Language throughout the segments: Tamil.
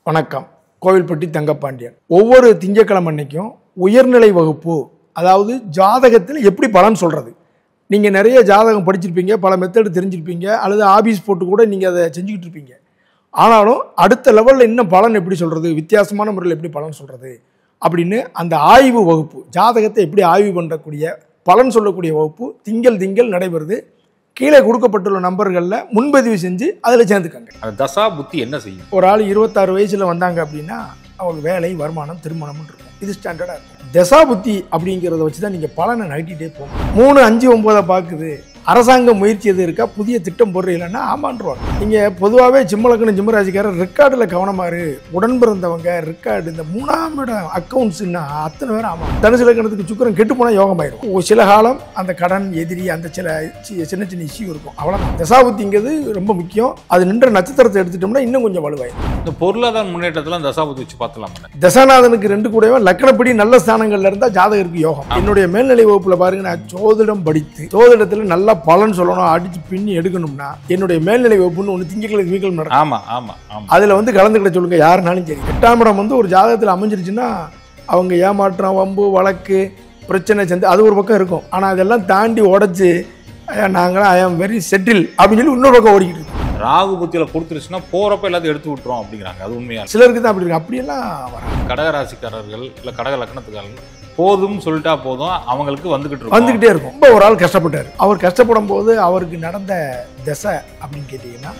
வணக்கம். கோவில்பட்டி தங்கப்பாண்டியன். ஒவ்வொரு திங்கட்கிழமை அன்னைக்கும் உயர்நிலை வகுப்பு, அதாவது ஜாதகத்தில் எப்படி பலன் சொல்கிறது. நீங்கள் நிறைய ஜாதகம் படிச்சிருப்பீங்க, பல மெத்தடு தெரிஞ்சிருப்பீங்க, அல்லது ஆபீஸ் போட்டு கூட நீங்கள் அதை செஞ்சுக்கிட்டு இருப்பீங்க. ஆனாலும் அடுத்த லெவலில் இன்னும் பலன் எப்படி சொல்கிறது, வித்தியாசமான முறையில் எப்படி பலன் சொல்கிறது அப்படின்னு அந்த ஆய்வு வகுப்பு, ஜாதகத்தை எப்படி ஆய்வு பண்ணக்கூடிய பலன் சொல்லக்கூடிய வகுப்பு திங்கள் நடைபெறுது. கீழே கொடுக்கப்பட்டுள்ள நம்பர்களில் முன்பதிவு செஞ்சு அதில் சேர்ந்துக்கங்க. அந்த தசா புத்தி என்ன செய்யும்? ஒரு ஆள் 26 வயசில் வந்தாங்க அப்படின்னா அவங்க வேலை, வருமானம், திருமணம்னு இருக்கும். இது ஸ்டாண்டர்டாக இருக்கும். தசா புத்தி அப்படிங்கிறத வச்சு தான் நீங்கள் பலனை நைட்டிகிட்டே போகணும். 3, 5, 9 பார்க்குது, அரசாங்க முயற்சி எது இருக்கா, புதிய திட்டம் போடுறீங்களன்னா ஆமான்றுவாங்க. நீங்கள் பொதுவாகவே சிம்மலக்கணம் சிம்மராசிக்காரர் ரெக்கார்டில் கவனமாறு, உடன் பிறந்தவங்க ரெக்கார்டு, இந்த 3ஆம் இடம் அக்கௌண்ட்ஸ்ன்னா அத்தனை பேர் ஆமாம். தனுசு லக்கணத்துக்கு சுக்கிரன் கெட்டு போனால் யோகமாயிரும். சில காலம் அந்த கடன் எதிரி அந்த சின்ன இஷ்யூ இருக்கும். அவ்வளோதான். தசாபுத்திங்கிறது ரொம்ப முக்கியம். அது நின்ற நட்சத்திரத்தை எடுத்துட்டோம்னா இன்னும் கொஞ்சம் வலுவாயிடும். இந்த பொருளாதார முன்னேற்றத்தில் தசாபுத்தி வச்சு பார்த்துலாம். தசாநாதனுக்கு 2 கூடவே லக்கணப்படி நல்ல ஸ்தானங்கள்ல இருந்தால் ஜாதகருக்கு யோகம். என்னுடைய மேல்நிலை வகுப்புல பாருங்க, நான் ஜோதிடம் படித்து ஜோதிடத்தில் நல்ல பலன் சொல்லணும், அடிச்சு பின்னி எடுக்கணும்னா என்னுடைய மேல்நிலை வகுப்புன்னு ஒன்று திங்கக்கிழமை நடக்கும். அதுல கலந்துக்கிட்ட சொல்லுங்க யாருனாலும் சரி. 8ஆம் இடம் ஒரு ஜாதகத்தில் அமைஞ்சிருச்சுன்னா அவங்க ஏமாற்றம், வம்பு, வழக்கு, பிரச்சனை சேர்ந்து அது ஒரு பக்கம் இருக்கும். ஆனா அதெல்லாம் தாண்டி உடைச்சு நாங்களாம் ஐ ஆம் வெரி செட்டில் அப்படின்னு சொல்லி இன்னொரு பக்கம் ஓடிக்கிட்டு இருக்கோம். ராகு புத்தியில கொடுத்துருச்சுன்னா போறப்ப எல்லாத்தையும் எடுத்து விட்டுரும் அப்படிங்கிறாங்க. அது உண்மையா? சிலருக்கு தான் அப்படி இருக்கு. அப்படியெல்லாம் வராது. கடகராசிக்காரர்கள் இல்ல கடக லக்னத்துக்காரர்கள் போதும் சொல்லிட்டா போதும், அவங்களுக்கு வந்துகிட்டே இருக்கும். ரொம்ப ஒரு ஆள் கஷ்டப்பட்டார். அவர் கஷ்டப்படும் போது அவருக்கு நடந்த தசை அப்படின்னு கேட்டீங்கன்னா,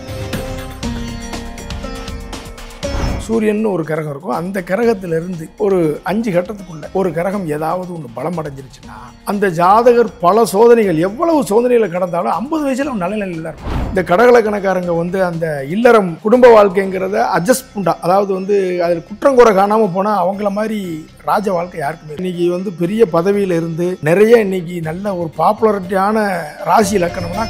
சூரியன் ஒரு கிரகம் இருக்கும். அந்த கிரகத்திலிருந்து ஒரு 5 கட்டத்துக்குள்ள ஒரு கிரகம் ஏதாவது ஒன்று பலம் அடைஞ்சிருச்சுன்னா அந்த ஜாதகர் பல சோதனைகள், எவ்வளவு சோதனைகளை கடந்தாலும் 50 வயசுல நல்ல நிலையில இருக்கும். இந்த கடகலக்கணக்காரங்க அந்த இல்லறம் குடும்ப வாழ்க்கைங்கிறத அட்ஜஸ்ட் பண்ணா, அதாவது அதில் குற்றங்குறை காணாம போனா அவங்கள மாதிரி ராஜ வாழ்க்கை யாருக்குமே. இன்னைக்கு பெரிய பதவியில இருந்து நிறைய இன்னைக்கு நல்ல ஒரு பாப்புலரிட்டியான ராசி இலக்கணம்னா,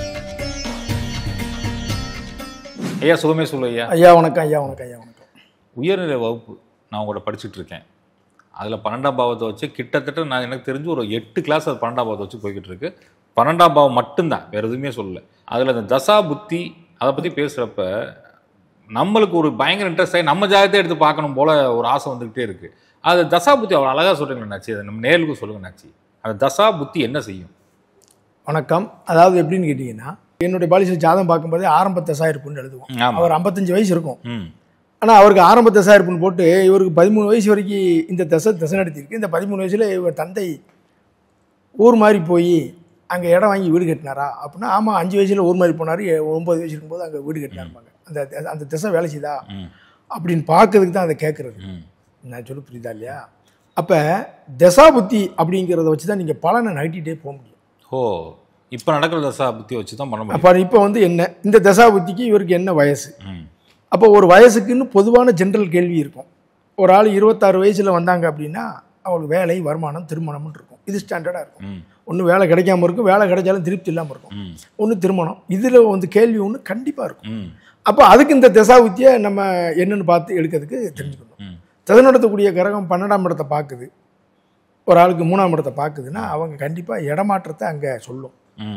ஐயா சுகமே சொல்லு. ஐயா வணக்கம். ஐயா வணக்கம். ஐயா வணக்கம். உயர்நிலை வகுப்பு நான் உங்கள்கிட்ட படிச்சுட்டு இருக்கேன். அதில் 12ஆம் பாவத்தை வச்சு கிட்டத்தட்ட நான் எனக்கு தெரிஞ்சு ஒரு 8 கிளாஸ் அது 12ஆம் பாவத்தை வச்சு போய்கிட்டு இருக்கு. 12ஆம் பாவம் மட்டும்தான், வேறு எதுவுமே சொல்லலை. அதில் அந்த தசா புத்தி அதை பற்றி பேசுகிறப்ப நம்மளுக்கு ஒரு பயங்கர இன்ட்ரெஸ்ட் ஆகி நம்ம ஜாதகத்தை எடுத்து பார்க்கணும் போல் ஒரு ஆசை வந்துக்கிட்டே இருக்குது. அது தசா புத்தி அவ்வளோ அழகாக சொல்கிறீங்களா நாச்சி? அதை நம்ம நேருக்கு சொல்லுங்கள் நாச்சி. அந்த தசா புத்தி என்ன செய்யும்? வணக்கம். அதாவது எப்படின்னு கேட்டிங்கன்னா, என்னுடைய பாலிசியில் ஜாதகம் பார்க்கும்போதே ஆரம்ப தசா இருப்புன்னு எழுதுவோம். அவர் 55 வயசு இருக்கும். ஆனால் அவருக்கு ஆரம்ப தசா இருப்புன்னு போட்டு இவருக்கு 13 வயசு வரைக்கும் இந்த தசை நடத்தியிருக்கு. இந்த 13 வயசில் இவர் தந்தை ஊர் மாதிரி போய் அங்கே இடம் வாங்கி வீடு கட்டினாரா அப்படின்னா, ஆமாம் 5 வயசில் ஊர் மாதிரி போனார். 9 வயசு இருக்கும்போது அங்கே வீடு கட்டினாருப்பாங்க. அந்த திசை வேலை செய்தா அப்படின்னு பார்க்கறதுக்கு தான் அதை கேட்குறது. நான் சொல்ல புரியுதா இல்லையா? அப்போ தசா புத்தி அப்படிங்கிறத வச்சு தான் நீங்கள் பலனை நைட்டிகிட்டே போக முடியும். ஓ, இப்போ நடக்கிற தசா புத்தியை வச்சு தான் பண்ண முடியும். அப்போ இப்போ என்ன இந்த தசா புத்திக்கு இவருக்கு என்ன வயசு? அப்போ ஒரு வயசுக்குன்னு பொதுவான ஜென்ரல் கேள்வி இருக்கும். ஒரு ஆள் 26 வயசில் வந்தாங்க அப்படின்னா அவங்களுக்கு வேலை, வருமானம், திருமணம்னு இருக்கும். இது ஸ்டாண்டர்டாக இருக்கும். ஒன்று வேலை கிடைக்காம இருக்கும், வேலை கிடைச்சாலும் திருப்தி இல்லாமல் இருக்கும். ஒன்று திருமணம். இதில் கேள்வி ஒன்று கண்டிப்பாக இருக்கும். அப்போ அதுக்கு இந்த தசாபுத்தியை நம்ம என்னென்னு பார்த்து எடுக்கிறதுக்கு தெரிஞ்சுக்கணும். தசை நடத்தக்கூடிய கிரகம் 12ஆம் இடத்தை பார்க்குது, ஒரு ஆளுக்கு 3ஆம் இடத்தை பார்க்குதுன்னா அவங்க கண்டிப்பாக இடமாற்றத்தை அங்கே சொல்லும்.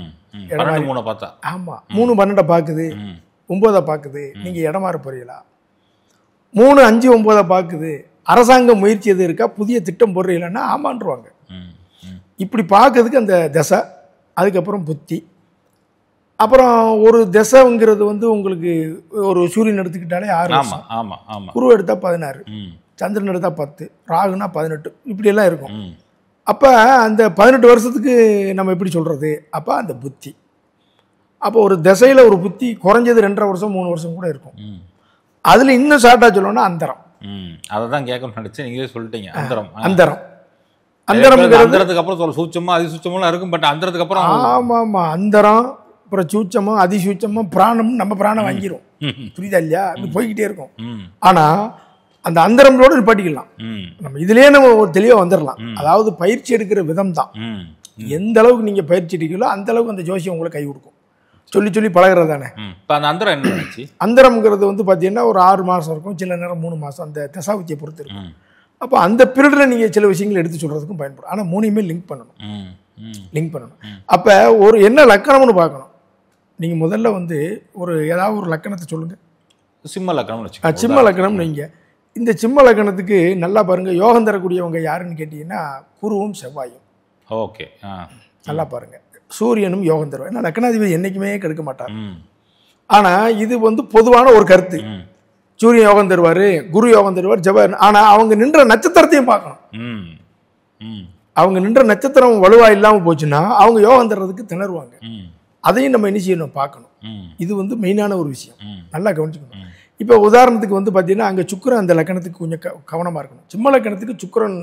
ஆமாம், 3, 12 பார்க்குது, 9 பார்க்குது, நீங்கள் இடமாற போறீங்களா? 3, 5, 9 பார்க்குது, அரசாங்க முயற்சி எது இருக்கா, புதிய திட்டம் போடுறீங்களான்னா ஆமான்றுவாங்க. இப்படி பார்க்கறதுக்கு அந்த தசை, அதுக்கப்புறம் புத்தி, அப்புறம் ஒரு தசைங்கிறது உங்களுக்கு ஒரு சூரியன் எடுத்துக்கிட்டாலே 6 வருஷம், குரு எடுத்தா 16, சந்திரன் எடுத்தா 10, ராகுனா 18, இப்படியெல்லாம் இருக்கும். அப்போ அந்த 18 வருஷத்துக்கு நம்ம எப்படி சொல்கிறது? அப்போ அந்த புத்தி. அப்போ ஒரு திசையில் ஒரு புத்தி குறைஞ்சது 2.5 வருஷம் 3 வருஷம் கூட இருக்கும். அதில் இன்னும் ஷார்ட்டாக சொல்லணும்னா அந்தரம். அதை தான் கேட்கணும்னு நினச்சி நீங்களே சொல்லிட்டீங்க. அந்தரத்துக்கு அப்புறம் சூட்சமாக அதிசூட்சமெல்லாம் இருக்கும். பட் அந்தரத்துக்கு அப்புறம் ஆமாம், அந்தரம், அப்புறம் சூட்சமும் அதிசூட்சமும் பிராணம், நம்ம பிராணம் வாங்கிடும். புரியுதா இல்லையா? இப்படி போய்கிட்டே இருக்கும். ஆனால் அந்த அந்தரங்களோடு நிப்பாட்டிக்கலாம். நம்ம இதுலேயே நம்ம ஒரு தெளிவாக வந்துடலாம். அதாவது பயிற்சி எடுக்கிற விதம் தான். எந்த அளவுக்கு நீங்கள் பயிற்சி எடுக்கிறீங்களோ அந்த அளவுக்கு அந்த ஜோசியம் உங்களுக்கு கை கொடுக்கும். சொல்லி பழகிறது தானே. அந்தரம்ங்கிறது பார்த்தீங்கன்னா ஒரு 6 மாதம் இருக்கும், சில நேரம் 3 மாதம், அந்த தசாபுத்தியை பொறுத்து இருக்கும். அப்போ அந்த பீரியடில் நீங்கள் சில விஷயங்களை எடுத்து சொல்கிறதுக்கும் பயன்படும். ஆனால் 3யுமே லிங்க் பண்ணணும். அப்போ ஒரு என்ன லக்கணம்னு பார்க்கணும். நீங்கள் முதல்ல ஒரு ஏதாவது ஒரு லக்கணத்தை சொல்லுங்கள். சிம்ம லக்னம்னு வச்சுக்கோங்க. சிம்ம லக்னம் நீங்க இந்த சிம்ம லக்னத்துக்கு நல்லா பாருங்க, யோகம் தரக்கூடியவங்க யாருன்னு கேட்டீங்கன்னா குருவும் செவ்வாயும். ஓகே. நல்லா பாருங்க, சூரியனும் யோகம் தருவார். ஏன்னா லக்னாதிபதி என்னைக்குமே கெடுக்க மாட்டார். ஆனா இது வந்து பொதுவான ஒரு கருத்து. சூரியன் யோகம் தருவார், குரு யோகம் தருவார், செவ்வாய். ஆனா அவங்க நின்ற நட்சத்திரத்தையும் பார்க்கணும். அவங்க நின்ற நட்சத்திரம் வலுவா இல்லாம போச்சுன்னா அவங்க யோகம் தர்றதுக்கு திணறுவாங்க. அதையும் நம்ம என்ன செய்யணும், பார்க்கணும். இது வந்து மெயினான ஒரு விஷயம், நல்லா கவனிச்சுக்கணும். இப்போ உதாரணத்துக்கு வந்து பார்த்தீங்கன்னா அங்கே சுக்கிரன் அந்த லக்கணத்துக்கு கொஞ்சம் கவனமாக இருக்கணும். சிம்ம லக்கணத்துக்கு சுக்கிரன்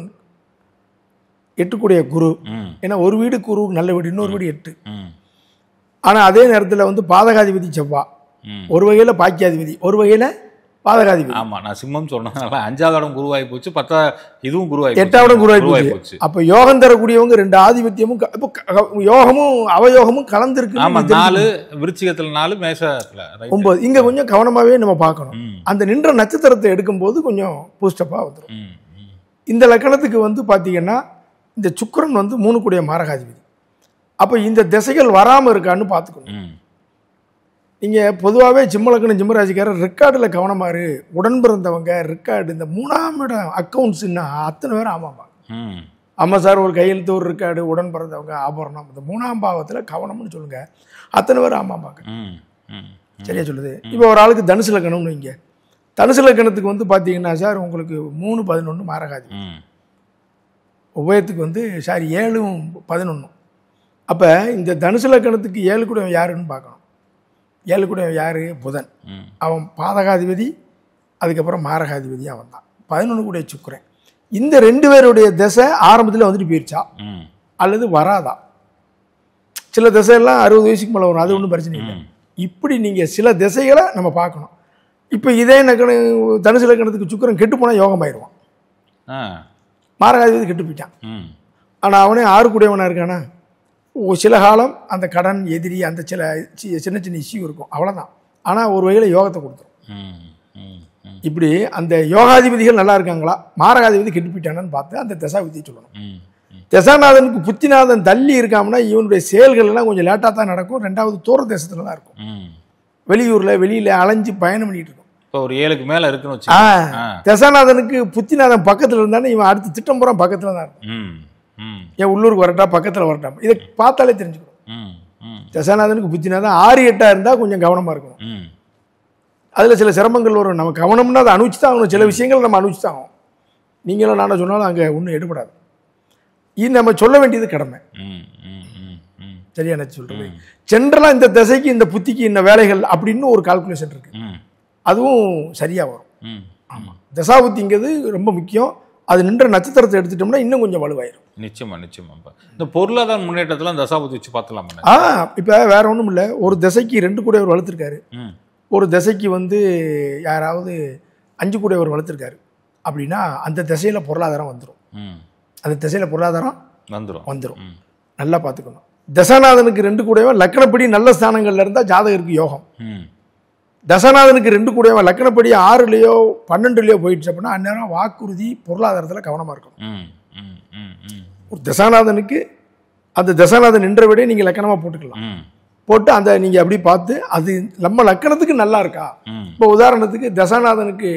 8 கூடிய குரு. ஏன்னா ஒரு வீடு குரு நல்ல வீடு, இன்னொரு வீடு 8. ஆனால் அதே நேரத்தில் வந்து பாதகாதிபதி செவ்வா, ஒரு வகையில் பாக்கியாதிபதி, ஒரு வகையில் பாதகாதிபதி. ஆமாம், நான் சிம்மம் சொன்னதுனால 5வது இடம் குருவாகி போச்சு, 10 இதுவும் குருவாகி, 8வது இடம் குருவாகி போச்சு. அப்போ யோகம் தரக்கூடியவங்க 2 ஆதிபத்தியமும் யோகமும் அவயோகமும் கலந்துருக்கு. ஆமாம், 4 விருச்சிகத்தில் 4 மேஷத்தில் 9. இங்கே கொஞ்சம் கவனமாகவே நம்ம பார்க்கணும். அந்த நின்ற நட்சத்திரத்தை எடுக்கும்போது கொஞ்சம் பூஸ்டப்பாக வந்துடும். இந்த லக்கணத்துக்கு வந்து பார்த்தீங்கன்னா இந்த சுக்கிரன் வந்து 3 கூடிய மாரகாதிபதி. அப்போ இந்த திசைகள் வராமல் இருக்கான்னு பார்த்துக்கணும். நீங்கள் பொதுவாகவே சிம்ம லக்னம் சிம்மராசிக்காரர் ரெக்கார்டில் கவனமாரு. உடன் பிறந்தவங்க ரெக்கார்டு, இந்த 3ஆம் இடம் அக்கௌண்ட்ஸ்ன்னா அத்தனை பேர் ஆமாம்மா. ஆமாம் சார், ஒரு கையெழுத்து, ஒரு ரெக்கார்டு, உடன் பிறந்தவங்க, ஆபரணம், இந்த 3ஆம் பாவத்தில் கவனம்னு சொல்லுங்க, அத்தனை பேர் ஆமாம்பாங்க. சரியா சொல்லுது. இப்போ ஒரு ஆளுக்கு தனுசு லக்கணம்னு வைங்க. தனுசு லக்கணத்துக்கு வந்து பார்த்தீங்கன்னா சார் உங்களுக்கு 3, 11 மாரகாதிபதி. உபயத்துக்கு வந்து 7, 11. அப்போ இந்த தனுசு லக்கணத்துக்கு 7 கூட யாருன்னு பார்க்கணும். 7 கூட யார்? புதன். அவன் பாதகாதிபதி, அதுக்கப்புறம் மாரகாதிபதி அவன் தான். 11 கூட சுக்கிரன். இந்த 2 பேருடைய திசை ஆரம்பத்தில் வந்துட்டு போயிடுச்சா அல்லது வராதா? சில திசையெல்லாம் 60 வயசுக்கு மேலே வரும், அது ஒன்றும் பிரச்சனை இல்லை. இப்படி நீங்கள் சில திசைகளை நம்ம பார்க்கணும். இப்போ இதே தனுசு லக்கணத்துக்கு சுக்கிரன் கெட்டு போனால் யோகம் ஆயிடுவான். மாரகாதிபதி கெட்டு போயிட்டான். ஆனால் அவனே 6 கூடியவனாக இருக்கானா, சில காலம் அந்த கடன், எதிரி, அந்த சின்ன சின்ன இஷ்யூ இருக்கும், அவ்வளோதான். ஆனால் ஒரு வகையில் யோகத்தை கொடுத்துரும். இப்படி அந்த யோகாதிபதிகள் நல்லா இருக்காங்களா, மாரகாதிபதி கெட்டு போயிட்டானு பார்த்து அந்த தசாபதியை சொல்லணும். தசாநாதனுக்கு புத்திநாதன் தள்ளி இருக்காமனா இவனுடைய செயல்கள் எல்லாம் கொஞ்சம் லேட்டாக தான் நடக்கும். 2வது தூர தேசத்துல தான் இருக்கும், வெளியூரில் வெளியில் அலைஞ்சு பயணம் பண்ணிட்டு இருக்கும். இப்போ ஒரு 7க்கு மேலே இருக்குன்னு தசாநாதனுக்கு புத்திநாதன் பக்கத்தில் இருந்தானே இவன் அடுத்த திட்டம் பூரா பக்கத்தில் தான் இருக்கும். ஏன் உள்ளூருக்கு வரட்டா, பக்கத்தில் வரட்டா, இதை பார்த்தாலே தெரிஞ்சுக்கணும். தசாநாதனுக்கு புத்திநாதன் 6, 8 இருந்தால் கொஞ்சம் கவனமாக இருக்கணும். அதில் சில சிரமங்கள் வரும். நம்ம கவனம்னா அதை அனுப்பிச்சு தான் ஆகணும். சில விஷயங்கள் நம்ம அனுப்பிச்சு தான் ஆகும். நீங்களும் நானும் சொன்னாலும் அங்கே ஒன்றும் எடுபடாது. இது நம்ம சொல்ல வேண்டியது கடமை. சரியா நான் சொல்றது? ஜென்ரலாக இந்த திசைக்கு, இந்த புத்திக்கு இந்த வேலைகள் அப்படின்னு ஒரு கால்குலேஷன் இருக்கு, அதுவும் சரியாக வரும். ஆமாம், தசாபுத்திங்கிறது ரொம்ப முக்கியம். அது நின்ற நட்சத்திரத்தை எடுத்துட்டோம்னா இன்னும் கொஞ்சம் வலுவாயிரும். நிச்சயமா. இந்த பொருளாதார முன்னேற்றத்தில் தசாபதி வச்சு பார்த்துலாம். இப்போ வேற ஒன்றும் இல்லை, ஒரு திசைக்கு 2 கூடையவர் வளர்த்துருக்காரு, ஒரு திசைக்கு வந்து யாராவது 5 கூடையவர் வளர்த்துருக்காரு அப்படின்னா அந்த திசையில் பொருளாதாரம் வந்துடும். அந்த திசையில் பொருளாதாரம் வந்துடும். நல்லா பார்த்துக்கணும். தசாநாதனுக்கு 2 கூடையவன் லக்கணப்படி நல்ல ஸ்தானங்கள்ல இருந்தால் ஜாதகருக்கு யோகம். தசநாதனுக்கு 2 கூடையவன் லக்கணப்படி 6லயோ 12லயோ போயிடுச்சு அப்படின்னா அந்நேரம் வாக்குறுதி, பொருளாதாரத்தில் கவனமாக இருக்கணும். ஒரு தசாநாதனுக்கு அந்த தசாநாதன் நின்ற விட நீங்கள் லக்கணமாக போட்டுக்கலாம். போட்டு அந்த நீங்கள் அப்படி பார்த்து அது நம்ம லக்கணத்துக்கு நல்லா இருக்கா. இப்போ உதாரணத்துக்கு தசாநாதனுக்கு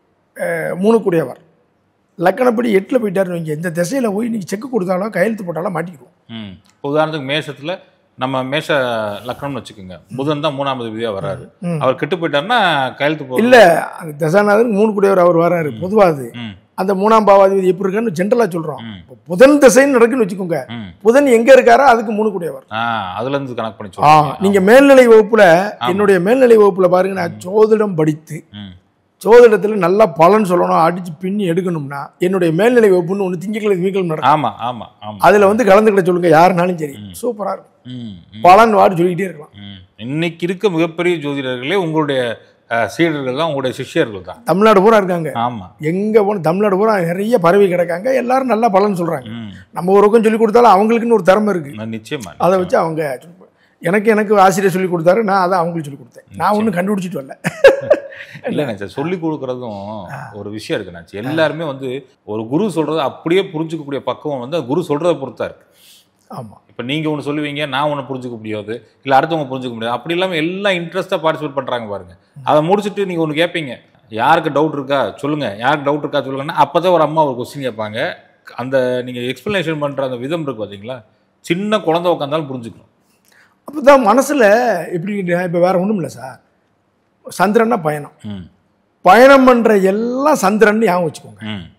3 கூடையவர் லக்கணப்படி 8ல் போயிட்டாருன்னு வைங்க, இந்த திசையில் போய் நீங்கள் செக்கு கொடுத்தாலோ கையெழுத்து போட்டாலோ மாட்டிக்குவோம். இப்போ உதாரணத்துக்கு மேஷத்தில் நம்ம மேஷ லக்னம்னு வச்சுக்கோங்க, புதன் தான் 3ஆவது விதியாக வர்றாரு, அவர் கெட்டு போயிட்டாருன்னா கையெழுத்து போட இல்லை. அந்த தசாநாதனுக்கு 3 கூடையவர் அவர் வர்றாரு. பொதுவாது அந்த 3ஆம் பாவாதிபதி எப்படி இருக்கான்னு ஜென்ரலா சொல்றோம். புதன் திசைன்னு நடக்குன்னு வச்சுக்கோங்க, புதன் எங்க இருக்காரோ அதுக்கு 3 கூடையவர். அதுல இருந்து கனெக்ட் பண்ணி சொல்றோம். நீங்க மேல்நிலை வகுப்புல, என்னுடைய மேல்நிலை வகுப்புல பாருங்க, நான் ஜோதிடம் படித்து ஜோதிடத்துல நல்லா பலன் சொல்லணும், அடிச்சு பின்னி எடுக்கணும்னா என்னுடைய மேல்நிலை வகுப்புன்னு ஒன்று திங்கக்கிழமை நடக்கும். அதுல வந்து கலந்துக்கிட்ட சொல்லுங்க, யாருனாலும் சரி, சூப்பரா இருக்கும். பலன் வாடு சொல்லிக்கிட்டே இருக்கலாம். இன்னைக்கு இருக்க மிகப்பெரிய ஜோதிடர்களே உங்களுடைய சீடர்கள் தான், உங்களுடைய சிஷ்யர்கள் தான். தமிழ்நாடு பூரா இருக்காங்க. ஆமா, எங்க போன தமிழ்நாடு பூரா நிறைய பரவி கிடக்காங்க. எல்லாரும் நல்லா பலன் சொல்றாங்க. நம்ம ஒரு பக்கம் சொல்லி கொடுத்தாலும் அவங்களுக்குன்னு ஒரு திறமை இருக்கு. நிச்சயமா, அதை வச்சு அவங்க எனக்கு ஆசிரியர் சொல்லி கொடுத்தாரு, நான் அதை அவங்களுக்கு சொல்லி கொடுத்தேன். நான் ஒன்றும் கண்டுபிடிச்சிட்டு வரல. இல்லைண்ணா, சொல்லி கொடுக்குறதும் ஒரு விஷயம் இருக்குண்ணாச்சு. எல்லாருமே வந்து ஒரு குரு சொல்றதை அப்படியே புரிஞ்சுக்கக்கூடிய பக்குவம் வந்து குரு சொல்றதை பொறுத்தா இருக்கு. ஆமாம். இப்போ நீங்கள் ஒன்று சொல்லுவீங்க, நான் ஒன்று புரிஞ்சுக்க முடியாது, இல்லை அடுத்தவங்க புரிஞ்சுக்க முடியாது. அப்படி இல்லாமல் எல்லாம் இன்ட்ரெஸ்ட்டாக பார்ட்டிசிபேட் பண்ணுறாங்க பாருங்கள். அதை முடிச்சுட்டு நீங்கள் ஒன்று கேட்பீங்க, யாருக்கு டவுட் இருக்கா சொல்லுங்கள், யாருக்கு டவுட் இருக்கா சொல்லுங்கன்னா அப்போ தான் ஒரு அம்மா ஒரு கொஸ்டின் கேட்பாங்க. அந்த நீங்கள் எக்ஸ்ப்ளனேஷன் பண்ணுற அந்த விதம் இருக்குது பார்த்தீங்களா, சின்ன குழந்தை உட்காந்தாலும் புரிஞ்சுக்கணும். அப்போ தான் மனசில் எப்படி இப்போ வேறு ஒன்றும் இல்லை சார். சந்திரன்னா பயணம், பயணம் பண்ணுற எல்லாம் சந்திரன் ஞாபகம் வச்சுக்கோங்க.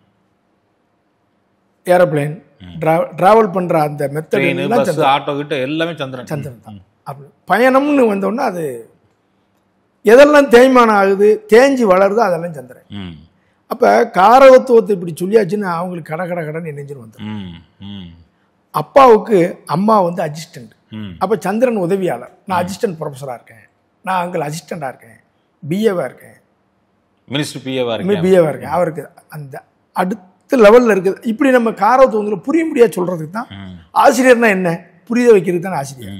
ஏரோப்ளேன் டிராவல் பண்ணுற அந்த மெத்தட், ஆட்டோ கிட்ட எல்லாமே சந்திரன் தான். அப்படி பயணம்னு வந்தோடனே அது எதெல்லாம் தேய்மானம் ஆகுது, தேஞ்சி வளருது, அதெல்லாம் சந்திரன். அப்போ காரகத்துவத்தை இப்படி சொல்லியாச்சுன்னு அவங்களுக்கு கடன் நினைஞ்சிரும் வந்துடும். அப்பாவுக்கு அம்மா வந்து அசிஸ்டண்ட், அப்போ சந்திரன் உதவியாளர். நான் அசிஸ்டன்ட் ப்ரொஃபஸராக இருக்கேன், நான் அங்கே அசிஸ்டண்டாக இருக்கேன், பிஏவாக இருக்கேன், மினிஸ்டர் பிஏவாக இருக்கேன். அவருக்கு அந்த அடுத்த லெவலில் இருக்குது. இப்படி நம்ம காரகத்துவங்களை புரிய முடியாது சொல்கிறதுக்கு தான் ஆசிரியர்னா என்ன புரிய வைக்கிறதுக்கு தான் ஆசிரியர்.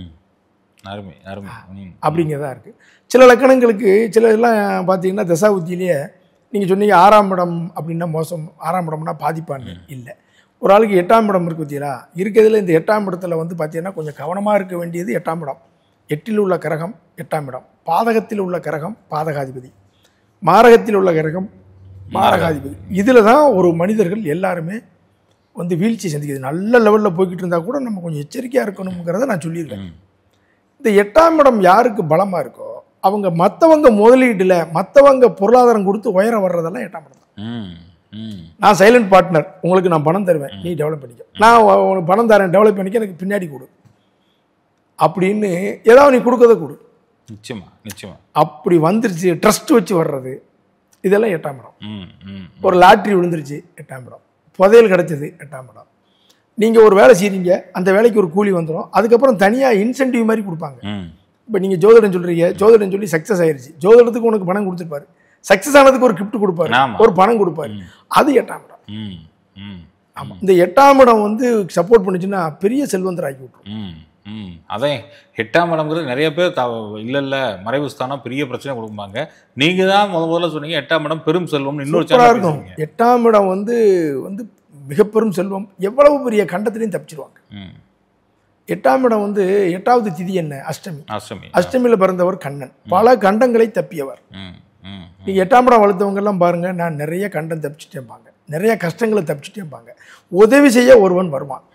அப்படிங்கிறதா இருக்குது. சில லக்கணங்களுக்கு சில இதெல்லாம் பார்த்தீங்கன்னா தசாபுத்தியிலேயே நீங்கள் சொன்னீங்க 6ஆம் இடம் அப்படின்னா மோசம், 6ஆம் இடம்னா பாதிப்பான்னு இல்லை. ஒரு ஆளுக்கு 8ஆம் இடம் இருக்குது பார்த்தீங்களா, இருக்கிறதுல இந்த 8ஆம் இடத்துல வந்து பார்த்தீங்கன்னா கொஞ்சம் கவனமாக இருக்க வேண்டியது 8ஆம் இடம். 8இல் உள்ள கிரகம் 8ஆம் இடம், பாதகத்தில் உள்ள கிரகம் பாதகாதிபதி, மாரகத்தில் உள்ள கிரகம் மாரகாதிபதி. இதில் தான் ஒரு மனிதர்கள் எல்லாருமே வந்து வீழ்ச்சி சந்திக்குது. நல்ல லெவலில் போய்கிட்டு இருந்தால் கூட நம்ம கொஞ்சம் எச்சரிக்கையாக இருக்கணுங்கிறத நான் சொல்லியிருக்கேன். இந்த 8ஆம் இடம் யாருக்கு பலமாக இருக்கோ அவங்க மற்றவங்க முதலீட்டில் மற்றவங்க பொருளாதாரம் கொடுத்து உயர வர்றதெல்லாம் 8ஆம் இடம் தான். நான் சைலண்ட் பார்ட்னர், உங்களுக்கு நான் பணம் தருவேன், நீ டெவலப் பண்ணிக்க, நான் உனக்கு பணம் தரேன், டெவலப் பண்ணிக்க, எனக்கு பின்னாடி கொடு அப்படின்னு ஏதாவது நீ கொடுக்கறத கொடு. நிச்சயமா அப்படி வந்துருச்சு. ட்ரஸ்ட் வச்சு வர்றது இதெல்லாம் 8ஆம் இடம். ஒரு லாட்ரி விழுந்துருச்சு 8ஆம் இடம், புதையல் கிடைச்சது 8ஆம் இடம். நீங்கள் ஒரு வேலை செய்கிறீங்க, அந்த வேலைக்கு ஒரு கூலி வந்துடும், அதுக்கப்புறம் தனியாக இன்சென்டிவ் மாதிரி கொடுப்பாங்க. இப்போ நீங்கள் ஜோதிடம் சொல்கிறீங்க, ஜோதிடம் சொல்லி சக்ஸஸ் ஆயிடுச்சு, ஜோதிடத்துக்கு உனக்கு பணம் கொடுத்துருப்பாரு, சக்ஸஸ் ஆனதுக்கு ஒரு கிஃப்ட் கொடுப்பாரு, ஒரு பணம் கொடுப்பாரு, அது 8ஆம் இடம். ஆமாம், இந்த 8ஆம் இடம் வந்து சப்போர்ட் பண்ணிச்சுன்னா பெரிய செல்வந்தர் ஆக்கி விட்டுரும். அதே 8ஆம் இடம்ங்கிறது நிறைய பேர் இல்லை மறைவு ஸ்தானம் பெரிய பிரச்சனை கொடுப்பாங்க. நீங்கள் தான் முதல்ல சொன்னீங்க 8ஆம் இடம் பெரும் செல்வம். இன்னொரு இருக்கும் 8ஆம் இடம் வந்து வந்து மிக பெரும் செல்வம், எவ்வளவு பெரிய கண்டத்திலையும் தப்பிச்சிருவாங்க. 8ஆம் இடம் வந்து 8வது திதி என்ன, அஷ்டமி. அஷ்டமியில் பிறந்தவர் கண்ணன், பல கண்டங்களை தப்பியவர். நீங்கள் 8ஆம் இடம் வளர்த்தவங்க எல்லாம் பாருங்க, நான் நிறைய கண்டம் தப்பிச்சுட்டேன்பாங்க, நிறைய கஷ்டங்களை தப்பிச்சுட்டேன்பாங்க. உதவி செய்ய ஒருவன் வருவான்.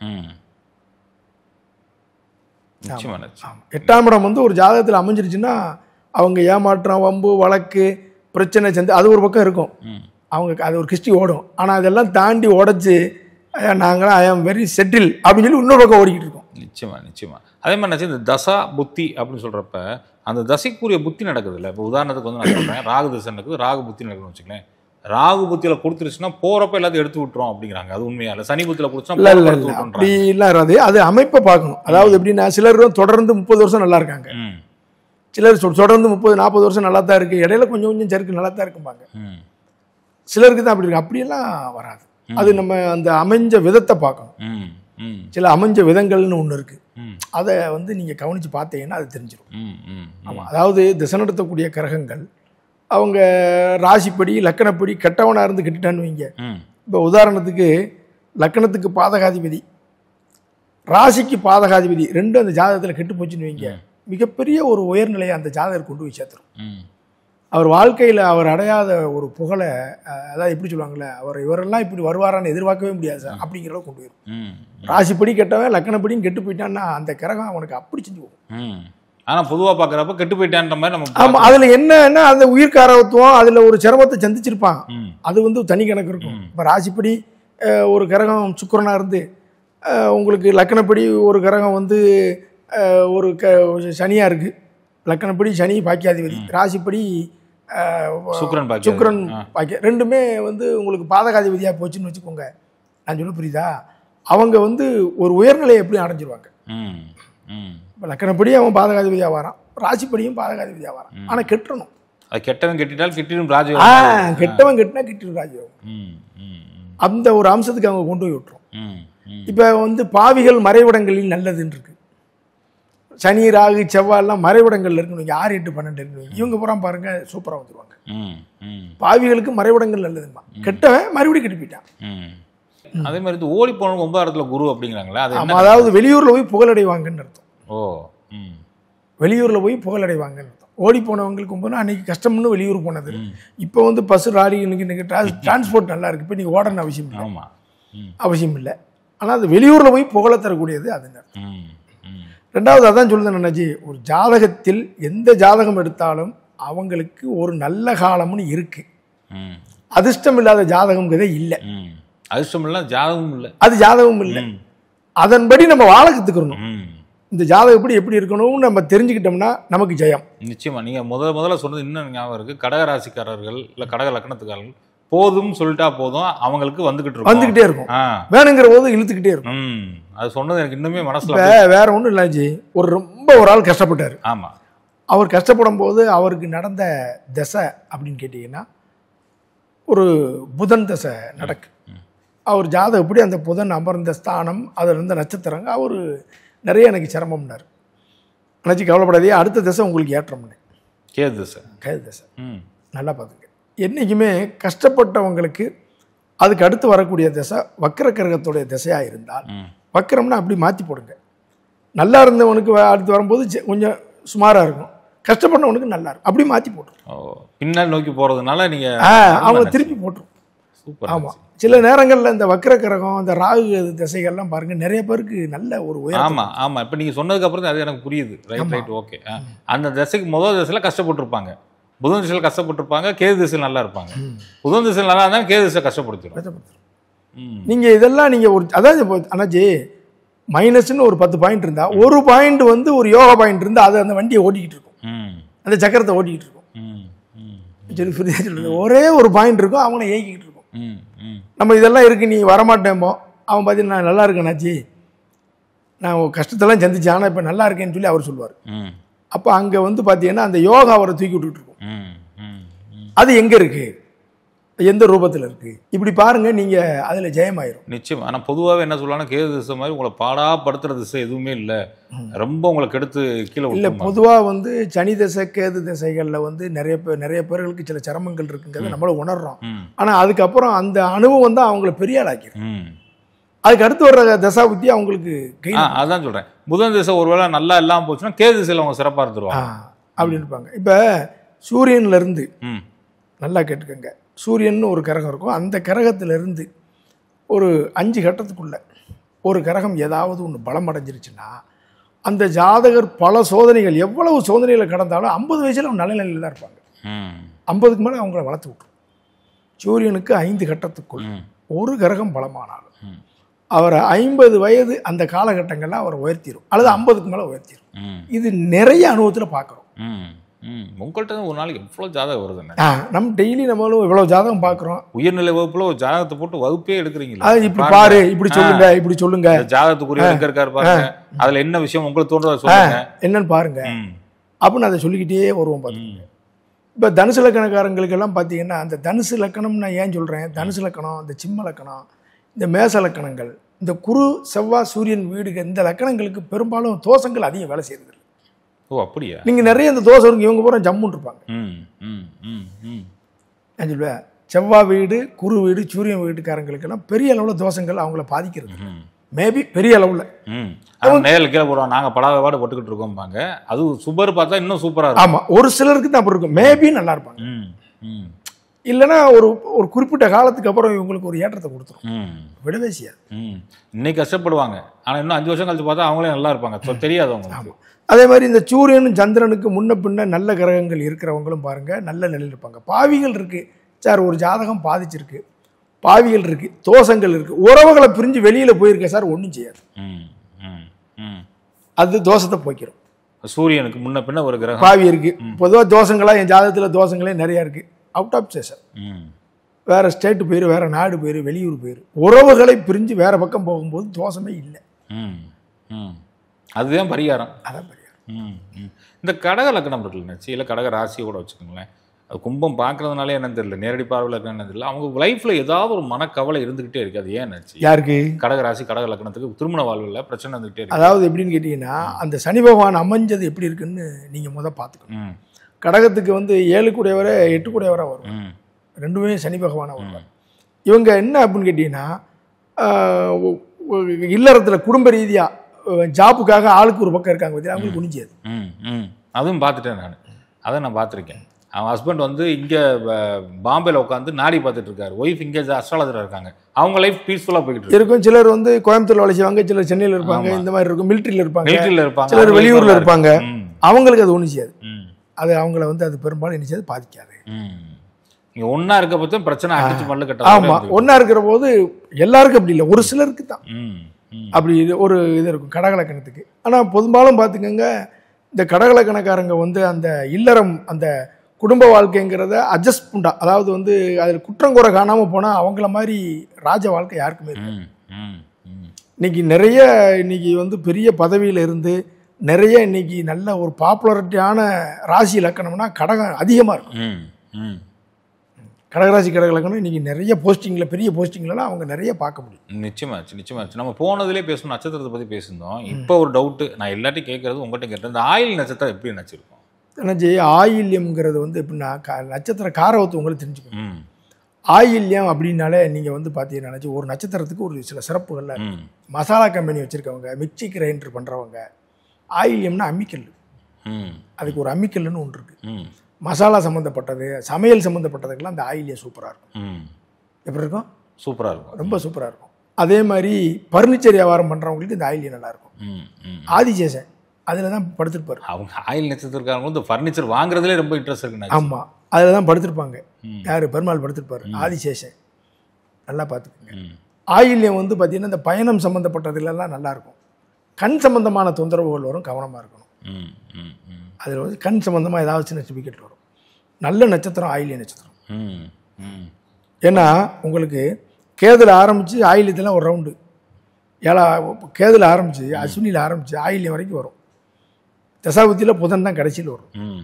8ஆம் இடம் வந்து ஒரு ஜாதகத்தில் அமைஞ்சிருச்சுன்னா அவங்க ஏமாற்றம், வம்பு, வழக்கு, பிரச்சனை சேர்ந்து அது ஒரு பக்கம் இருக்கும், அவங்க அது ஒரு கிஸ்டி ஓடும். ஆனால் அதெல்லாம் தாண்டி உடச்சி நாங்களாம் ஐ ஆம் வெரி செட்டில் அப்படின்னு சொல்லி இன்னொரு பக்கம் ஓடிக்கிட்டு இருக்கோம். நிச்சயமா அதே மாதிரி இந்த தசா புத்தி அப்படின்னு சொல்கிறப்ப அந்த தசைக்குரிய புத்தி நடக்குது இல்லை. இப்போ உதாரணத்துக்கு வந்து நான் சொல்கிறேன், ராகு தசை நடக்குது, ராகு புத்தி நடக்குதுன்னு வச்சுக்கலேன். ராகு புத்தியில் கொடுத்துருச்சுன்னா போகிறப்ப எல்லாத்தையும் எடுத்து விட்டுரும் அப்படிங்கிறாங்க. அது உண்மையா இல்லை? சனி புத்தியில் கொடுத்துனா அப்படிலாம் இராது. அது அமைப்பை பார்க்கணும். அதாவது எப்படின்னா சிலர் தொடர்ந்து 30 வருஷம் நல்லா இருக்காங்க, சிலர் தொடர்ந்து 30-40 வருஷம் நல்லா தான் இருக்குது, இடையில கொஞ்சம் சருக்கு நல்லா தான் இருக்கும்பாங்க. சிலருக்கு தான் அப்படி இருக்கு. அப்படியெல்லாம் வராது. அது நம்ம அந்த அமைஞ்ச விதத்தை பார்க்கணும். சில அமைஞ்ச விதங்கள்னு ஒன்று இருக்கு, அதை வந்து நீங்கள் கவனித்து பார்த்தீங்கன்னா அது தெரிஞ்சிடும். ஆமாம், அதாவது திசை நடத்தக்கூடிய கிரகங்கள் அவங்க ராசிப்படி லக்கணப்படி கெட்டவனாக இருந்து கெட்டுட்டான்னு வைங்க. இப்போ உதாரணத்துக்கு லக்கணத்துக்கு பாதகாதிபதி, ராசிக்கு பாதகாதிபதி ரெண்டும் அந்த ஜாதகத்தில் கெட்டு போச்சுன்னு வைங்க, மிகப்பெரிய ஒரு உயர்நிலையை அந்த ஜாதகர் கொண்டு போய் சேர்த்துரும். அவர் வாழ்க்கையில் அவர் அடையாத ஒரு புகழை, அதாவது எப்படி சொல்லுவாங்கள்ல, அவர் இவரெல்லாம் இப்படி வருவாரான்னு எதிர்பார்க்கவே முடியாது சார், அப்படிங்கிறத கொண்டு போயிடும். ராசிப்படி கெட்டவன் லக்கணப்படியும் கெட்டு போயிட்டான்னா அந்த கிரகம் அவனுக்கு அப்படி செஞ்சு போகும். ஆனால் பொதுவாக பார்க்குறப்ப கெட்டு போயிட்டான்ற மாதிரி நம்ம. ஆமாம், அதில் என்னன்னா அந்த உயிர்காரத்துவம் அதில் ஒரு சிரமத்தை சந்திச்சிருப்பான், அது வந்து தனி கணக்கு இருக்கும். இப்போ ராசிப்படி ஒரு கிரகம் சுக்கிரனாக இருந்து உங்களுக்கு லக்கணப்படி ஒரு கிரகம் வந்து ஒரு சனியாக இருக்குது, லக்கணப்படி சனி பாக்கியாதிபதி, ராசிப்படி சுக்கிரன் பாக்கிய, ரெண்டுமே வந்து உங்களுக்கு பாதகாதிபதியாக போச்சுன்னு வச்சுக்கோங்க. நான் சொல்ல புரியுதா? அவங்க வந்து ஒரு உயர்நிலையை எப்படி அடைஞ்சிருவாங்க. இப்போ லக்கணப்படி அவன் பாதகாதிபதியாக வரான், ராசிப்படியும் பாதகாதிபதியாக வரான், ஆனால் கெட்டணும். கெட்டவன் கெட்டிட்டால் கிட்டிடும் ராஜயோகம், கெட்டவன் கெட்டினா கிட்டிடும் ராஜயோகம். அந்த ஒரு அம்சத்துக்கு அவங்க கொண்டு போய் விட்டுரும். இப்போ வந்து பாவிகள் மறைவிடங்களில் நல்லதுன்னு இருக்கு, சனி ராகு செவ்வாயெல்லாம் மறைவிடங்கள்ல இருக்கணும், 6, 8, 12 இருக்கணும். இவங்க பூரா பாருங்க சூப்பராக வந்துடுவாங்க. பாவிகளுக்கு மறைவிடங்கள் நல்லதுமா, கெட்டவன் மறுபடியும் கெட்டு போயிட்டான். அதே மாதிரி இது ஓடி போனவங்க 9ஆம் இடத்துல குரு அப்படிங்கிறாங்களே, அது ஆமாம், அதாவது வெளியூரில் போய் புகழடைவாங்கன்னு அர்த்தம். ஓ. வெளியூரில் போய் புகழடைவாங்கன்னு அர்த்தம். ஓடி போனவங்களுக்கு போனால் அன்றைக்கி கஷ்டம்னு வெளியூர் போனது. இப்போ வந்து பஸ்ஸு லாரி இன்னைக்கு டிரான்ஸ்போர்ட் நல்லா இருக்குது. இப்போ நீங்கள் ஓடணும் அவசியம் இல்லை. ஆமாம், அவசியம் இல்லை. ஆனால் அது வெளியூரில் போய் புகழ தரக்கூடியது அதுங்க. ரெண்டாவது அதான் சொல்லுது அண்ணாச்சி, ஒரு ஜாதகத்தில் எந்த ஜாதகம் எடுத்தாலும் அவங்களுக்கு ஒரு நல்ல காலம்னு இருக்கு. அதிர்ஷ்டம் இல்லாத ஜாதகம்ங்கிறதே இல்லை. அதிர்ஷ்டம் இல்லை, ஜாதகமும் இல்லை, அது ஜாதகமும் இல்லை. அதன்படி நம்ம வாழ கற்றுக்கணும். இந்த ஜாதகப்படி எப்படி இருக்கணும்னு நம்ம தெரிஞ்சுக்கிட்டோம்னா நமக்கு ஜெயம். நிச்சயமா. நீங்கள் முதல்ல சொன்னது இன்னும் ஞாபகம் இருக்குது. கடகராசிக்காரர்கள் இல்லை கடக லக்னத்துக்காரர்கள் போதும் சொல்லிட்டா போதும், அவங்களுக்கு வந்துகிட்டே இருக்கும், வேணுங்கிற போது இழுத்துக்கிட்டே இருக்கும். அது சொன்னது எனக்கு இன்னுமே மனசுல. வேற ஒன்றும் இல்லாச்சு, ரொம்ப ஒரு ஆள் கஷ்டப்பட்டார். ஆமாம். அவர் கஷ்டப்படும் போது அவருக்கு நடந்த தசை அப்படின்னு கேட்டிங்கன்னா ஒரு புதன் தசை நடக்கு. அவர் ஜாதகப்படி அந்த புதன் அமர்ந்த ஸ்தானம், அதில் இருந்த நட்சத்திரங்க, அவர் நிறைய எனக்கு சிரமம்னார். நினச்சி கவலைப்படாதே, அடுத்த தசை உங்களுக்கு ஏற்றம்னு. கேது தசை. கேது தசை நல்லா பார்த்துங்க. என்றைக்குமே கஷ்டப்பட்டவங்களுக்கு அதுக்கு அடுத்து வரக்கூடிய தசை வக்கர கிரகத்துடைய திசையாக இருந்தால், வக்கரம்னா அப்படி மாற்றி போடுங்க. நல்லா இருந்தவனுக்கு அடுத்து வரும்போது கொஞ்சம் சுமாராக இருக்கும், கஷ்டப்பட்டவனுக்கு நல்லா இருக்கும், அப்படி மாற்றி போட்டுரும். பின்னால் நோக்கி போகிறதுனால நீங்கள் அவங்க திருப்பி போட்டுரும். சூப்பர். ஆமாம், சில நேரங்களில் இந்த வக்கர கிரகம், இந்த ராகு திசைகள்லாம் பாருங்க, நிறைய பேருக்கு நல்ல ஒரு உயரம். ஆமாம் ஆமாம். இப்போ நீங்கள் சொன்னதுக்கு அப்புறம் அது எனக்கு புரியுது. Right okay. அந்த திசைக்கு முதல் திசையில் கஷ்டப்பட்டுருப்பாங்க, புதன் திசையில் கஷ்டப்பட்டிருப்பாங்க, கேது திசையில் நல்லா இருப்பாங்க. புதன் திசையில் நல்லா இருந்தாலும் கேது திசை கஷ்டப்படுத்திடும். நீங்கள் இதெல்லாம் நீங்கள் ஒரு, அதாவது அண்ணாச்சி மைனஸ்ன்னு ஒரு 10 பாயிண்ட் இருந்தால், ஒரு பாயிண்ட் வந்து ஒரு யோகா பாயிண்ட் இருந்தால் அது அந்த வண்டியை ஓட்டிக்கிட்டு இருக்கும், அந்த சக்கரத்தை ஓட்டிக்கிட்டு இருக்கும். சொல்லி புரியுதா சொல்லுது? ஒரே ஒரு பாயிண்ட் இருக்கும், அவங்கள ஏங்கிக்கிட்டு இருக்கும். நம்ம இதெல்லாம் இருக்கு, நீ வரமாட்டேன்போ, அவன் பார்த்தீங்கன்னா நான் நல்லா இருக்கேனாச்சி, நான் கஷ்டத்தெல்லாம் சந்திச்சேன், ஆனால் இப்போ நல்லா இருக்கேன்னு சொல்லி அவர் சொல்லுவார். அப்போ அங்கே வந்து பார்த்தீங்கன்னா அந்த யோகா அவரை தூக்கி விட்டுட்டு இருக்கும். அது எங்கே இருக்கு, எந்த ரூபத்தில் இருக்கு, இப்படி பாருங்க, நீங்க அதுல ஜெயமாயிரும். நிச்சயம். ஆனால் பொதுவாகவே என்ன சொல்லலாம், கேது திசை மாதிரி உங்களை பாடாப்படுத்துற திசை எதுவுமே இல்லை, ரொம்ப உங்களை கெடுத்து கீழே இல்லை. பொதுவாக வந்து சனி திசை கேது திசைகளில் வந்து நிறைய பேர்களுக்கு சில சிரமங்கள் இருக்குங்கிறத நம்மளும் உணர்றோம். ஆனால் அதுக்கப்புறம் அந்த அனுபவம் தான் அவங்களை பெரிய ஆளாக்கிடும். அதுக்கு அடுத்து வர்ற தசா புத்தி அவங்களுக்கு அதான் சொல்கிறேன். புதன் திசை ஒருவேளை நல்லா இல்லாமல் போச்சுன்னா கேது திசையில் அவங்க சிறப்பாக இருந்துருவாங்க அப்படின்னு இருப்பாங்க. இப்போ சூரியன்லேருந்து நல்லா கேட்டுக்கோங்க, சூரியன் ஒரு கிரகம் இருக்கும், அந்த கிரகத்திலிருந்து ஒரு 5 கட்டத்துக்குள்ள ஒரு கிரகம் ஏதாவது ஒன்று பலம் அடைஞ்சிருச்சுன்னா அந்த ஜாதகர் பல சோதனைகள், எவ்வளவு சோதனைகளை கடந்தாலும் 50 வயசில் அவங்க நல்ல நிலையில் தான் இருப்பாங்க. 50க்கு மேலே அவங்கள வளர்த்து விட்டுரும். சூரியனுக்கு 5 கட்டத்துக்குள் ஒரு கிரகம் பலமானாலும் அவரை 50 வயது அந்த காலகட்டங்களில் அவரை உயர்த்திடும், அல்லது 50க்கு மேலே உயர்த்திடும். இது நிறைய அனுபவத்தில் பார்க்குறோம். உங்கள்கிட்ட ஒரு நாளைக்கு எவ்வளோ ஜாதகம் வருதுங்க? நம்ம டெய்லி நம்மளும் இவ்வளோ ஜாதகம் பார்க்குறோம். உயர்நிலை வகுப்புல ஒரு ஜாதகத்தை போட்டு வகுப்பே எடுக்கிறீங்களா? அது இப்படி பாரு, இப்படி சொல்லுங்க, இப்படி சொல்லுங்க, ஜாதகத்துக்குரிய இருக்காரு பாருங்க, அதுல என்ன விஷயம் உங்களுக்கு தோன்றதை சொல்லுங்க, என்னன்னு பாருங்க அப்படின்னு அதை சொல்லிக்கிட்டே வருவோம். பார்த்துங்க, இப்போ தனுசு லக்கணக்காரங்களுக்கெல்லாம் பார்த்தீங்கன்னா, அந்த தனுசு லக்கணம் நான் ஏன் சொல்கிறேன், தனுசு லக்கணம், இந்த சிம்ம லக்கணம், இந்த மேச லக்கணங்கள், இந்த குரு செவ்வாய் சூரியன் வீடுகள், இந்த லக்கணங்களுக்கு பெரும்பாலும் தோஷங்கள் அதிகம் வேலை செய்யறது. ஓ அப்படியா? நீங்கள் நிறைய இந்த தோசை இருக்கு, இவங்க பூரா ஜம்முன்னு இருப்பாங்க. நான் சொல்லுவேன், செவ்வாய் வீடு, குரு வீடு, சூரியன் வீட்டுக்காரங்களுக்கெல்லாம் பெரிய அளவில் தோஷங்கள் அவங்கள பாதிக்கிறது. மேபி பெரிய அளவில் நேரில் கீழே போடுவோம், நாங்கள் படாத போட்டுக்கிட்டு இருக்கோம்பாங்க. அது சூப்பர் பார்த்தா இன்னும் சூப்பராக இருக்கும். ஆமாம், ஒரு சிலருக்கு தான் அப்படி இருக்கும், மேபி நல்லா இருப்பாங்க. இல்லைன்னா ஒரு ஒரு குறிப்பிட்ட காலத்துக்கு அப்புறம் இவங்களுக்கு ஒரு ஏற்றத்தை கொடுத்துரும், விடவே செய்யாது. இன்னைக்கு கஷ்டப்படுவாங்க, ஆனால் இன்னும் 5 வருஷம் கழிச்சு பார்த்தா அவங்களே நல்லா இருப்பாங்க, தெரியாது அவங்க. அதே மாதிரி இந்த சூரியனும் சந்திரனுக்கு முன்ன பின்ன நல்ல கிரகங்கள் இருக்கிறவங்களும் பாருங்க நல்ல நிலையில் இருப்பாங்க. பாவிகள் இருக்கு சார், ஒரு ஜாதகம் பாதிச்சிருக்கு, பாவிகள் இருக்கு, தோஷங்கள் இருக்கு, உறவுகளை பிரிஞ்சு வெளியில போயிருக்க சார், ஒன்றும் செய்யாது, அது தோஷத்தை போய்க்கிறோம். சூரியனுக்கு முன்ன பின்ன ஒரு கிரகம் பாவி இருக்கு, பொதுவாக தோஷங்களா என் ஜாதகத்தில் தோஷங்களே நிறைய இருக்கு. அவுட் ஆஃப் ஸ்டேஷன், வேற ஸ்டேட்டு போயிரு, வேற நாடு போயிரு, வெளியூர் போயிரு, உறவுகளை பிரிஞ்சு வேற பக்கம் போகும்போது தோஷமே இல்லை. அதுதான் பரிகாரம். அதான் பரிகாரம். இந்த கடக லக்னம் இருக்குல்ல, இல்லை கடக ராசியோட வச்சுக்கோங்களேன், அது கும்பம் பார்க்கறதுனாலே என்னன்னு தெரியல, நேரடி பார்வையில் என்னன்னு தெரியல, அவங்க லைஃப்ல ஏதாவது ஒரு மனக்கவலை இருந்துகிட்டே இருக்கு. அது ஏன் யாருக்கு? கடக ராசி கடக லக்னத்துக்கு திருமண வாழ்வில் பிரச்சனை இருந்துகிட்டே இருக்கு. அதாவது எப்படின்னு கேட்டீங்கன்னா, அந்த சனி பகவான் அமைஞ்சது எப்படி இருக்குன்னு நீங்க முதல் பார்த்துக்கணும். கடகத்துக்கு வந்து 7 கூடையவரை 8 கூடையவரை வரும், ரெண்டுமே சனி பகவானா வருவாங்க. இவங்க என்ன அப்படின்னு கேட்டீங்கன்னா, இல்லறத்தில் குடும்ப ரீதியாக ஜாப்புக்காக ஆளுக்கு ஒரு பக்கம் இருக்காங்க பார்த்தீங்கன்னா அவங்களுக்கு குனிஞ்சியாது. அதுவும் பார்த்துட்டேன் நான், அதை நான் பார்த்துருக்கேன். அவன் ஹஸ்பண்ட் வந்து இங்கே பாம்பேல உட்காந்து நாடி பார்த்துட்டு இருக்காரு, ஒய்ஃப் இங்கே அஸ்ட்ராலஜராக இருக்காங்க, அவங்க லைஃப் பீஸ்ஃபுல்லாக போயிட்டு இருக்கும். சிலர் வந்து கோயம்புத்தூர் வேலை செய்வாங்க, சிலர் சென்னையில் இருப்பாங்க, இந்த மாதிரி இருக்கும், மிலிட்ரியில் இருப்பாங்க, சிலர் வெளியூரில் இருப்பாங்க. அவங்களுக்கு அது ஒன்றும் செய்யாது, அது அவங்கள வந்து அது பெரும்பாலும் என்ன செய்யாது, பாதிக்காது. நீங்க ஒன்னா இருக்க போது பிரச்சனை அடிச்சு மல்லு கட்ட. ஆமா, ஒன்னா இருக்கிற போது எல்லாருக்கும் அப்படி இல்லை, ஒரு சிலருக்கு தான் அப்படி ஒரு இது இருக்கும் கடகலக்கணத்துக்கு. ஆனால் பெரும்பாலும் பார்த்துக்கோங்க, இந்த கடகலக்கணக்காரங்க வந்து அந்த இல்லறம் அந்த குடும்ப வாழ்க்கைங்கிறத அட்ஜஸ்ட் பண்ணா, அதாவது வந்து அதில் குற்றங்குறை காணாமல் போனால் அவங்கள மாதிரி ராஜ வாழ்க்கை யாருக்குமே இருக்கு. இன்னைக்கு நிறைய இன்னைக்கு வந்து பெரிய பதவியில் இருந்து நிறைய இன்னைக்கு நல்ல ஒரு பாப்புலரிட்டியான ராசி இலக்கணம்னா கடகம் அதிகமாக இருக்கும். கடகராசி கடகலக்கணம் இன்னைக்கு நிறைய போஸ்டிங்கில் பெரிய போஸ்டிங்லாம் அவங்க நிறைய பார்க்க முடியும். நிச்சயமாச்சு. நம்ம போனதுலேயே பேசணும், நட்சத்திரத்தை பற்றி பேசியிருந்தோம். இப்போ ஒரு டவுட்டு நான் எல்லாத்தையும் கேட்கறது உங்கள்கிட்ட கேட்டேன், இந்த ஆயில் நட்சத்திரம் எப்படி நினச்சிருக்கோம்? என்னஜி ஆயில்யம்ங்கிறது வந்து எப்படின்னா நட்சத்திர காரவத்து உங்களுக்கு தெரிஞ்சுக்கணும். ஆயில்யம் அப்படின்னாலே நீங்கள் வந்து பார்த்தீங்கன்னா ஒரு நட்சத்திரத்துக்கு ஒரு சில சிறப்புகள்லாம் இருக்கு. மசாலா கம்பெனி வச்சுருக்கவங்க, மிக்சி கிரைண்டர் பண்ணுறவங்க, ஆயில்யம்னா அம்மிக்கல், அதுக்கு ஒரு அம்மிக்கல்னு ஒன்று இருக்குது. மசாலா சம்மந்தப்பட்டது, சமையல் சம்மந்தப்பட்டதுக்கெல்லாம் அந்த ஆயில்யம் சூப்பராக இருக்கும். எப்படி இருக்கும்? சூப்பராக இருக்கும், ரொம்ப சூப்பராக இருக்கும். அதே மாதிரி ஃபர்னிச்சர் வியாபாரம் பண்ணுறவங்களுக்கு இந்த ஆயில்யம் நல்லாயிருக்கும். ஆதிசேஷன் அதில் தான் படுத்திருப்பார். அவங்க ஆயில் நட்சத்திரக்காரங்க இந்த ஃபர்னிச்சர் வாங்குறதுலே ரொம்ப இன்ட்ரெஸ்ட் இருக்கு. ஆமாம், அதில் தான் படுத்திருப்பாங்க. யார்? பெருமாள் படுத்திருப்பார், ஆதிசேஷன். நல்லா பார்த்துக்கோங்க. ஆயில்யம் வந்து பார்த்தீங்கன்னா இந்த பயணம் சம்மந்தப்பட்டதுலாம் நல்லாயிருக்கும். கண் சம்மந்தமான தொந்தரவுகள் வரும், கவனமாக இருக்கணும். அதில் வந்து கண் சம்மந்தமாக ஏதாவது சின்ன டிபிகேட் வரும். நல்ல நட்சத்திரம் ஆயில்ய நட்சத்திரம். ஏன்னா உங்களுக்கு கேதுல ஆரம்பித்து ஆயில்யத்தில் ஒரு ரவுண்டு, கேதுல ஆரம்பித்து அஸ்வினியில் ஆரம்பித்து ஆயில்யம் வரைக்கும் வரும். தசாபுத்தியில் புதன் தான் கடைசியில் வரும்.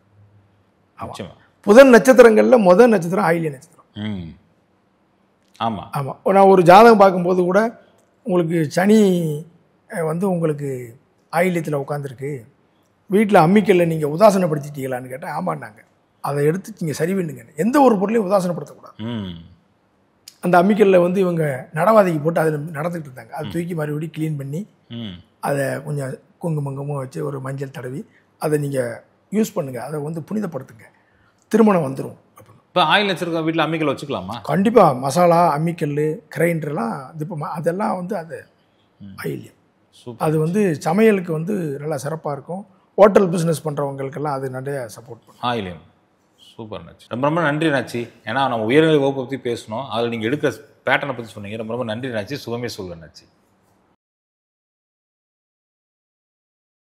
புதன் நட்சத்திரங்களில் முதல் நட்சத்திரம் ஆயில்ய நட்சத்திரம். ஆமாம் ஆமாம். நான் ஒரு ஜாதகம் பார்க்கும்போது கூட உங்களுக்கு சனி வந்து உங்களுக்கு ஆயில்யத்தில் உட்காந்துருக்கு, வீட்டில் அம்மிக்கல்ல நீங்கள் உதாசனப்படுத்திட்டீங்களான்னு கேட்டால் ஆமாண்டாங்க. அதை எடுத்து நீங்கள் சரி பண்ணுங்க. எந்த ஒரு பொருளையும் உதாசனப்படுத்தக்கூடாது. அந்த அம்மிக்கல்ல வந்து இவங்க நடவாதைக்கு போட்டு அதில் நடந்துக்கிட்டு இருந்தாங்க, அதை தூக்கி மறுபடியும் க்ளீன் பண்ணி அதை கொஞ்சம் குங்குமங்கமும் வச்சு ஒரு மஞ்சள் தடவி அதை நீங்கள் யூஸ் பண்ணுங்கள், அதை வந்து புனிதப்படுத்துங்க, திருமணம் வந்துடும். இப்போ ஆயில் வச்சுருக்க வீட்டில் அம்மிக்கல் வச்சுக்கலாமா? கண்டிப்பாக. மசாலா, அம்மிக்கல், கிரைண்டர்லாம் இப்போ அதெல்லாம் வந்து அது ஆயில்யம். அது வந்து சமையலுக்கு வந்து நல்லா சிறப்பாக இருக்கும். ஹோட்டல் பிஸ்னஸ் பண்ணுறவங்களுக்கெல்லாம் அது நிறைய சப்போர்ட் பண்ணும் ஆயில்யம். சூப்பர் நாச்சி, ரொம்ப ரொம்ப நன்றி நாச்சி. ஏன்னா நம்ம உயர்நிலை வகுப்பை பற்றி பேசணும், அதில் நீங்கள் எடுக்கிற பேட்டர்னை பற்றி சொன்னீங்க. ரொம்ப ரொம்ப நன்றி நாச்சி. சுகமே சொல்லுங்கள் நாச்சி.